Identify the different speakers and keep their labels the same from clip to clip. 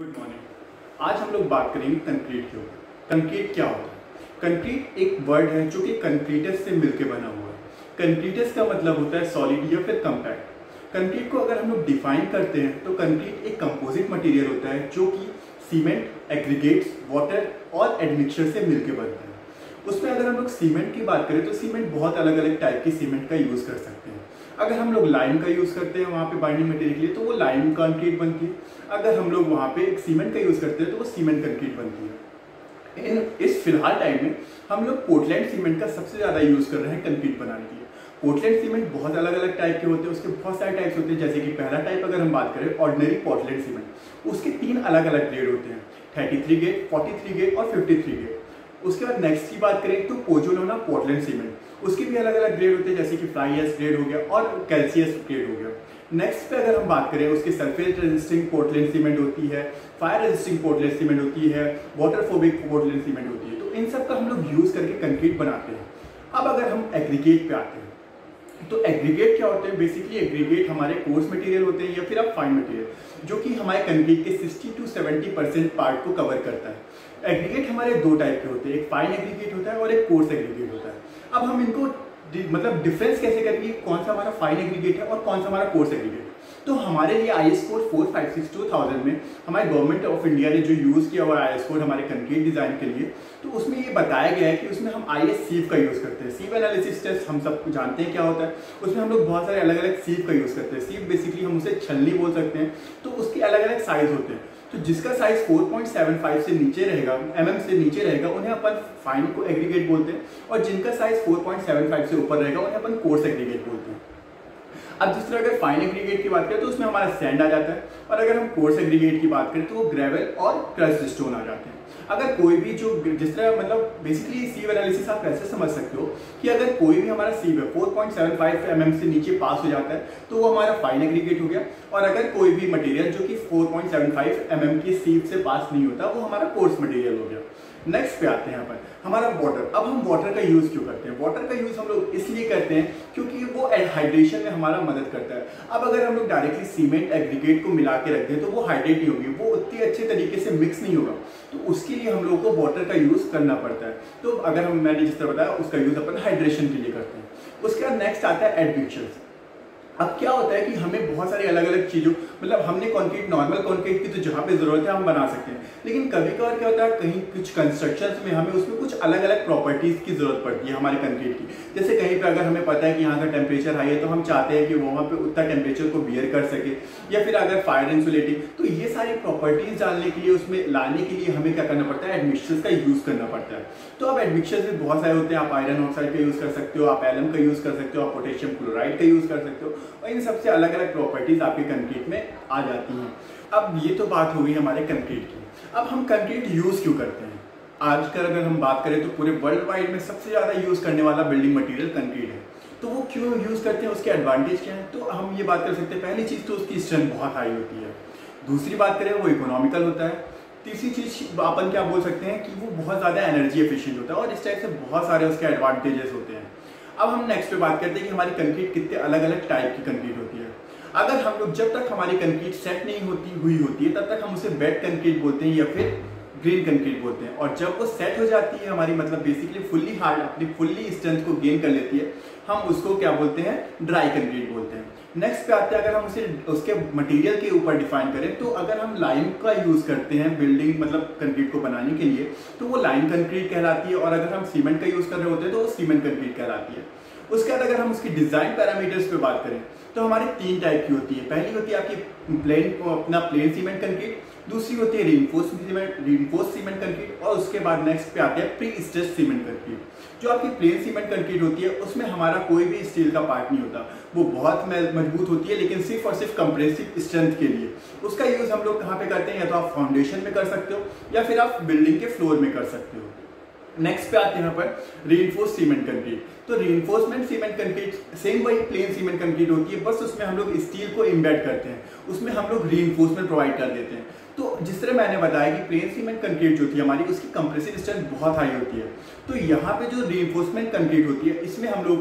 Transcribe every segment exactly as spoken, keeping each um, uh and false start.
Speaker 1: Good morning. आज हम लोग बात करेंगे कंक्रीट के ऊपर। कंक्रीट क्या होता है? कंक्रीट एक वर्ड है जो कि कंक्रीटस से मिलकर बना हुआ है। कंक्रीटस का मतलब होता है सॉलिड या फिर कंपैक्ट। कंक्रीट को अगर हम लोग डिफाइन करते हैं तो कंक्रीट एक कंपोजिट मटेरियल होता है जो कि सीमेंट, एग्रीगेट्स, वाटर और एडमिक्सचर से मिलकर बनता है। उसमें अगर हम लोग सीमेंट की बात करें तो सीमेंट बहुत अलग अलग टाइप की सीमेंट का यूज़ कर सकते हैं। अगर हम लोग लाइम का यूज़ करते हैं वहाँ पे बाइंडिंग मटेरियल के लिए तो वो लाइम कंक्रीट बनती है। अगर हम लोग वहाँ पे एक सीमेंट का यूज़ करते हैं तो वो सीमेंट कंक्रीट बनती है। इन इस फिलहाल टाइम में हम लोग पोर्टलैंड सीमेंट का सबसे ज़्यादा यूज़ कर रहे हैं कंक्रीट बनाने के लिए। पोर्टलैंड सीमेंट बहुत अलग अलग टाइप के होते हैं, उसके बहुत सारे टाइप्स होते हैं। जैसे कि पहला टाइप अगर हम बात करें ऑर्डिनरी पोर्टलैंड सीमेंट, उसके तीन अलग अलग ग्रेड होते हैं, thirty three grade, forty three grade और फिफ्टी थ्री ग्रेड। उसके बाद नेक्स्ट की बात करें तो पोजोलाना पोर्टलैंड सीमेंट, उसके भी अलग अलग ग्रेड होते हैं जैसे कि फ्लाई एस ग्रेड हो गया और कैल्सियस ग्रेड हो गया। नेक्स्ट पे अगर हम बात करें उसके सरफेस रेजिस्टिंग पोर्टलैंड सीमेंट होती है, फायर रेजिस्टिंग पोर्टलैंड सीमेंट होती है, वाटरफोबिक पोर्टलैंड सीमेंट होती है। तो इन सब का हम लोग यूज करके कंक्रीट बनाते हैं। अब अगर हम एग्रीगेट पे आते हैं तो एग्रीगेट क्या होते हैं? बेसिकली एग्रीगेट हमारे कोर्स मटेरियल होते हैं या फिर आप फाइन मटेरियल जो कि हमारे कंक्रीट के sixty to seventy percent part को कवर करता है। एग्रीगेट हमारे दो टाइप के होते हैं, एक फाइन एग्रीगेट होता है और एक कोर्स एग्रीगेट होता है। अब हम इनको मतलब डिफरेंस कैसे करेंगे कौन सा हमारा फाइन एग्रीगेट है और कौन सा हमारा कोर्स एग्रीगेट? तो हमारे लिए I S code four five six two thousand में हमारे गवर्नमेंट ऑफ इंडिया ने जो यूज़ किया हुआ आई एस कोड हमारे कंक्रीट डिज़ाइन के लिए, तो उसमें ये बताया गया है कि उसमें हम आई एस सीव का यूज़ करते हैं। सीव एनालिसिस टेस्ट हम सब जानते हैं क्या होता है। उसमें हम लोग बहुत सारे अलग अलग सीव का यूज़ करते हैं। सीव बेसिकली हम उसे छलनी बोल सकते हैं। तो उसके अलग अलग साइज होते हैं। तो जिसका size four point seven five से नीचे रहेगा, एमएम से नीचे रहेगा, उन्हें अपन फाइन को एग्रीगेट बोलते हैं। और जिनका size four point seven five से ऊपर रहेगा उन्हें अपन कोर्स एग्रीगेट बोलते हैं। अब जिस तरह अगर फाइन एग्रीगेट की बात करें तो उसमें हमारा सैंड आ जाता है, और अगर हम कोर्स एग्रीगेट की बात करें तो वो ग्रेवल और क्रश्ड स्टोन आ जाते हैं। अगर कोई भी जो जिस तरह मतलब बेसिकली सीव एनालिसिस आप कैसे समझ सकते हो कि अगर कोई भी हमारा सीव है four point seven five mm से नीचे पास हो जाता है तो वो हमारा फाइन एग्रीगेट हो गया। और अगर कोई भी मटेरियल जो कि four point seven five mm की सीव से पास नहीं होता वो हमारा कोर्स मटेरियल हो गया। नेक्स्ट पे आते हैं यहाँ पर हमारा वाटर। अब हम वाटर का यूज़ क्यों करते हैं? वाटर का यूज़ हम लोग इसलिए करते हैं क्योंकि वो हाइड्रेशन में हमारा मदद करता है। अब अगर हम लोग डायरेक्टली सीमेंट एग्रीगेट को मिला के रख दें तो वो हाइड्रेट नहीं होगी, वो उतनी अच्छे तरीके से मिक्स नहीं होगा। तो उसके लिए हम लोग को वाटर का यूज़ करना पड़ता है। तो अगर हम मैंने जिस तरह बताया उसका यूज़ अपन हाइड्रेशन के लिए करते हैं। उसके बाद नेक्स्ट आता है एडमिक्सचर्स। अब क्या होता है कि हमें बहुत सारी अलग अलग चीज़ों मतलब हमने कंक्रीट नॉर्मल कंक्रीट की तो जहाँ पे ज़रूरत है हम बना सकते हैं, लेकिन कभी कभार क्या होता है कहीं कुछ कंस्ट्रक्शंस में हमें उसमें कुछ अलग अलग प्रॉपर्टीज़ की ज़रूरत पड़ती है हमारे कंक्रीट की। जैसे कहीं पे अगर हमें पता है कि यहाँ का टेम्परेचर हाई है तो हम चाहते हैं कि वहाँ पे उतना टेम्परेचर को बियर कर सके, या फिर अगर फायर इंसुलेटिंग, तो ये सारी प्रॉपर्टीज़ डालने के लिए उसमें लाने के लिए हमें क्या करना पड़ता है? एडमिक्सचर्स का यूज़ करना पड़ता है। तो अब एडमिक्सचर्स भी बहुत सारे होते हैं। आप आयरन ऑक्साइड का यूज़ कर सकते हो, आप एलम का यूज़ कर सकते हो, आप पोटेशियम क्लोराइड का यूज़ कर सकते हो, और इन सबसे अलग अलग प्रॉपर्टीज आपके कंक्रीट में आ जाती हैं। अब ये तो बात हो गई हमारे कंक्रीट की। अब हम कंक्रीट यूज़ क्यों करते हैं? आजकल अगर हम बात करें तो पूरे वर्ल्ड वाइड में सबसे ज़्यादा यूज़ करने वाला बिल्डिंग मटेरियल कंक्रीट है। तो वो क्यों यूज़ करते हैं, उसके एडवांटेज क्या है? तो हम ये बात कर सकते हैं, पहली चीज़ तो उसकी स्ट्रेंथ बहुत हाई होती है। दूसरी बात करें वो इकोनॉमिकल होता है। तीसरी चीज़ अपन क्या बोल सकते हैं कि वो बहुत ज़्यादा एनर्जी एफिशिएंट होता है, और इस टाइप से बहुत सारे उसके एडवांटेजेस होते हैं। अब हम नेक्स्ट पे बात करते हैं कि हमारी कंक्रीट कितने अलग अलग टाइप की कंक्रीट होती है। अगर हम लोग जब तक हमारी कंक्रीट सेट नहीं होती हुई होती है तब तक हम उसे वेट कंक्रीट बोलते हैं या फिर ग्रीन कंक्रीट बोलते हैं। और जब वो सेट हो जाती है हमारी मतलब बेसिकली फुल्ली हार्ड अपनी फुल्ली स्ट्रेंथ को गेन कर लेती है, हम उसको क्या बोलते हैं? ड्राई कंक्रीट बोलते हैं। नेक्स्ट पे आते हैं अगर हम उसे उसके मटेरियल के ऊपर डिफाइन करें तो अगर हम लाइम का यूज़ करते हैं बिल्डिंग मतलब कंक्रीट को बनाने के लिए तो वो लाइम कंक्रीट कहलाती है, और अगर हम सीमेंट का यूज़ कर रहे होते हैं तो वो सीमेंट कंक्रीट कहलाती है। उसके बाद अगर हम उसकी डिज़ाइन पैरामीटर्स पे बात करें तो हमारी तीन टाइप की होती है। पहली होती है आपकी प्लेन अपना प्लेन सीमेंट कंक्रीट, दूसरी होती है reinforce cement reinforce cement concrete, और उसके बाद नेक्स्ट पे आते हैं प्री स्ट्रेस्ड सीमेंट कंक्रीट। जो आपकी प्लेन सीमेंट कंक्रीट होती है उसमें हमारा कोई भी स्टील का पार्ट नहीं होता, वो बहुत मजबूत होती है लेकिन सिर्फ और सिर्फ कंप्रेसिव स्ट्रेंथ के लिए। उसका यूज़ हम लोग कहाँ पे करते हैं? या तो आप फाउंडेशन में कर सकते हो या फिर आप बिल्डिंग के फ्लोर में कर सकते हो। नेक्स्ट पे आते हैं यहाँ पर रीइंफोर्स सीमेंट कंक्रीट। तो रीइंफोर्समेंट सीमेंट कंक्रीट सेम वही प्लेन सीमेंट कंक्रीट होती है, बस उसमें हम लोग स्टील को इम्बेड करते हैं, उसमें हम लोग रीइंफोर्समेंट प्रोवाइड कर देते हैं। तो जिस तरह मैंने बताया कि प्लेन सीमेंट कंक्रीट जो थी हमारी उसकी कंप्रेसिव स्ट्रेंथ बहुत हाई होती है। तो यहाँ पे जो रीइंफोर्समेंट कंक्रीट होती है इसमें हम लोग का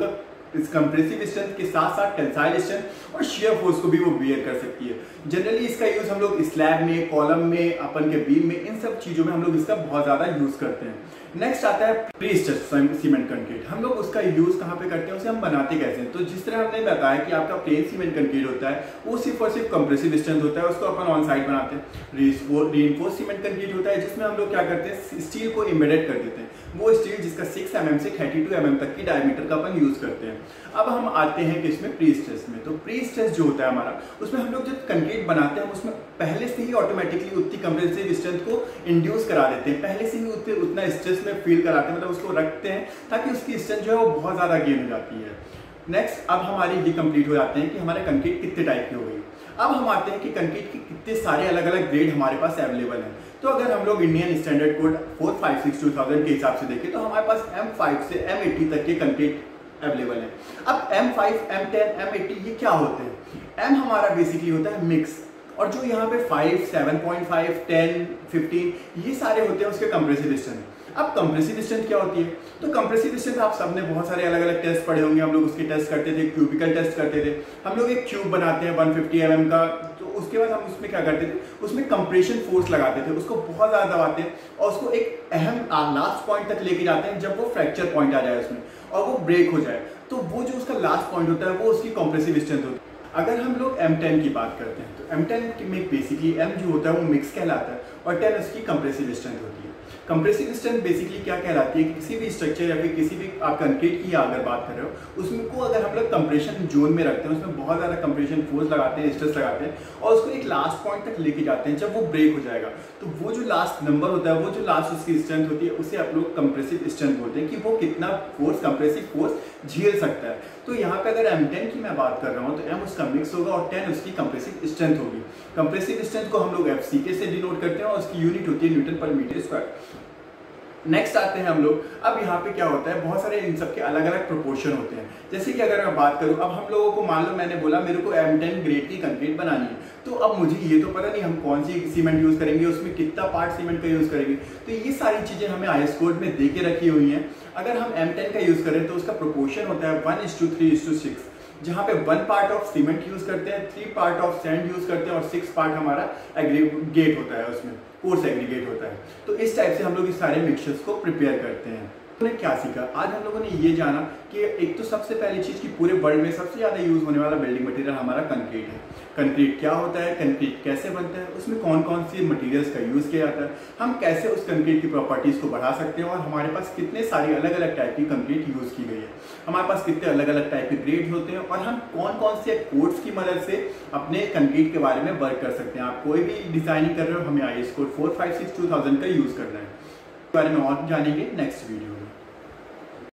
Speaker 1: इस कंप्रेसिव स्ट्रेंथ के साथ साथ टेंसाइल स्ट्रेंथ और शियर फोर्स को भी वो बियर कर सकती है। जनरली इसका यूज हम लोग स्लैब में, कॉलम में, अपन के बीम में, इन सब चीजों में हम लोग इसका बहुत ज्यादा यूज करते हैं। नेक्स्ट आता है प्री स्ट्रेस्ड सीमेंट कंक्रीट। हम लोग उसका यूज कहाँ पे करते हैं, उसे हम बनाते कैसे हैं? तो जिस तरह हमने बताया कि आपका प्लेन सीमेंट कंक्रीट होता है वो सिर्फ और सिर्फ कंप्रेसिव स्ट्रेंथ होता है, उसको अपन ऑन साइड बनाते हैं। रीइंफोर्स्ड सीमेंट कंक्रीट होता है जिसमें हम लोग क्या करते हैं, स्टील को एम्बेडेड कर देते हैं। वो स्टील जिसका सिक्स एम एम से थर्टी टू एम एम तक की डायमीटर का अपन यूज करते हैं। अब हम आते हैं कि इसमें प्री स्ट्रेस में। तो प्री स्ट्रेस जो होता है हमारा, उसमें हम लोग जब कंक्रीट बनाते हैं उसमें पहले से ही ऑटोमेटिकली उतनी कंप्रेसिव स्ट्रेंथ को इंड्यूस करा देते हैं, पहले से ही उतने उतना स्ट्रेस में फील कराते हैं, मतलब उसको रखते हैं ताकि उसकी स्ट्रेंथ जो है वो बहुत ज्यादा गेन हो जाती है। नेक्स्ट अब हमारी ये कंप्लीट हो जाते हैं कि हमारे कंक्रीट कितने टाइप की हो गई। अब हम आते हैं कि कंक्रीट के कितने सारे अलग अलग ग्रेड हमारे पास अवेलेबल हैं। तो अगर हम लोग Indian standard code four five six two thousand के हिसाब से देखें तो हमारे पास एम फाइव से एम एटी तक के कंक्रीट अवेलेबल है। अब M five, M ten, M eighty ये क्या होते हैं? एम हमारा बेसिकली होता है मिक्स, और जो यहाँ पे five, seven point five, ten, fifteen ये सारे होते हैं उसके कंप्रेसिव स्ट्रेंथ। अब कंप्रेसिव स्ट्रेंथ क्या होती है? तो कंप्रेसिव स्ट्रेंथ आप सबने बहुत सारे अलग अलग टेस्ट पढ़े होंगे, हम लोग उसके टेस्ट करते थे, क्यूबिकल टेस्ट करते थे। हम लोग एक क्यूब बनाते हैं वन फिफ्टी एम एम का, तो उसके बाद हम उसमें क्या करते थे, उसमें कंप्रेशन फोर्स लगाते थे, उसको बहुत ज्यादा दबाते हैं और उसको एक अहम लास्ट पॉइंट तक लेके जाते हैं जब वो फ्रैक्चर पॉइंट आ जाए उसमें और वो ब्रेक हो जाए, तो वो जो उसका लास्ट पॉइंट होता है वो उसकी कंप्रेसिव स्ट्रेंथ होती है। अगर हम लोग एम टेन की बात करते हैं तो एम टेन में बेसिकली एम जो होता है वो मिक्स कहलाता है और टेन उसकी कंप्रेसिव स्ट्रेंथ होती है। कंप्रेसिव स्ट्रेंथ बेसिकली क्या कहलाती है कि किसी भी स्ट्रक्चर या फिर किसी भी आप कंक्रीट की अगर बात कर रहे हो उसमें को अगर हम लोग कंप्रेशन जोन में रखते हैं, उसमें बहुत ज़्यादा कंप्रेशन फोर्स लगाते हैं, स्ट्रेस लगाते हैं और उसको एक लास्ट पॉइंट तक लेके जाते हैं, जब वो ब्रेक हो जाएगा तो वो जो लास्ट नंबर होता है, वो जो लास्ट उसकी स्ट्रेंथ होती है उसे आप लोग कंप्रेसिव स्ट्रेंथ बोलते हैं कि वो कितना फोर्स, कंप्रेसिव फोर्स झेल सकता है। तो यहाँ पे अगर एम टेन की मैं बात कर रहा हूँ तो एम उसका मिक्स होगा और टेन उसकी कंप्रेसिव स्ट्रेंथ होगी। कंप्रेसिव स्ट्रेंथ को हम लोग एफ सी के से डिनोट करते हैं और उसकी यूनिट होती है न्यूटन पर मीटर स्क्वायर। नेक्स्ट आते हैं हम लोग, अब यहाँ पे क्या होता है, बहुत सारे इन सब के अलग अलग प्रोपोर्शन होते हैं। जैसे कि अगर मैं बात करूँ, अब हम लोगों को मान लो मैंने बोला मेरे को एम टेन ग्रेड की कंक्रीट बनानी है, तो अब मुझे ये तो पता नहीं हम कौन सी सीमेंट यूज करेंगे, उसमें कितना पार्ट सीमेंट का यूज करेंगे, तो ये सारी चीजें हमें आई एस कोड में दे के रखी हुई हैं। अगर हम एम टेन का यूज करें तो उसका प्रोपोर्शन होता है one is to three is to six, जहाँ पे one part of cement use करते हैं, three part of sand use करते हैं और सिक्स पार्ट हमारा एग्रीगेट होता है, उसमें कोर्स एग्रीगेट होता है। तो इस टाइप से हम लोग इस सारे मिक्सचर्स को प्रिपेयर करते हैं। हमने क्या सीखा आज? हम लोगों ने ये जाना कि एक तो सबसे पहली चीज कि पूरे वर्ल्ड में सबसे ज्यादा यूज होने वाला बिल्डिंग मटेरियल हमारा कंक्रीट है। कंक्रीट क्या होता है, कंक्रीट कैसे बनता है, उसमें कौन कौन सी मटेरियल्स का यूज किया जाता है, हम कैसे उस कंक्रीट की प्रॉपर्टीज को बढ़ा सकते हैं और हमारे पास कितने सारी अलग अलग टाइप की कंक्रीट यूज की गई है, हमारे पास कितने अलग अलग टाइप के ग्रेड होते हैं और हम कौन कौन से कोड्स की मदद से अपने कंक्रीट के बारे में वर्क कर सकते हैं। आप कोई भी डिजाइनिंग कर रहे हो, हमें I S code four five six two thousand का यूज करना है। इस बारे में और जानेंगे नेक्स्ट वीडियो में।